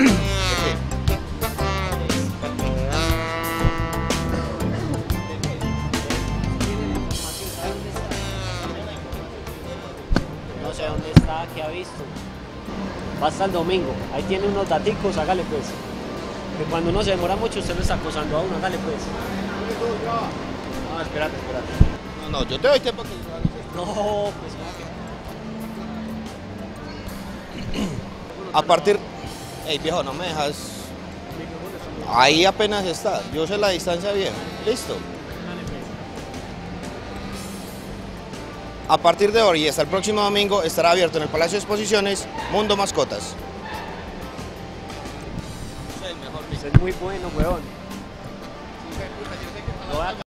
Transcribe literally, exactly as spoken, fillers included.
No sé dónde está, qué ha visto. Va hasta el domingo. Ahí tiene unos daticos, hágale pues. Que cuando uno se demora mucho, usted lo está acosando a uno, hágale pues. No, espérate, espérate. No, no, yo te doy tiempo que... No, pues ¿cómo que? A partir... Ey, viejo, no me dejas... Ahí apenas está. Yo sé la distancia bien. Listo. A partir de hoy y hasta el próximo domingo estará abierto en el Palacio de Exposiciones Mundo Mascotas. Usted es muy bueno, weón.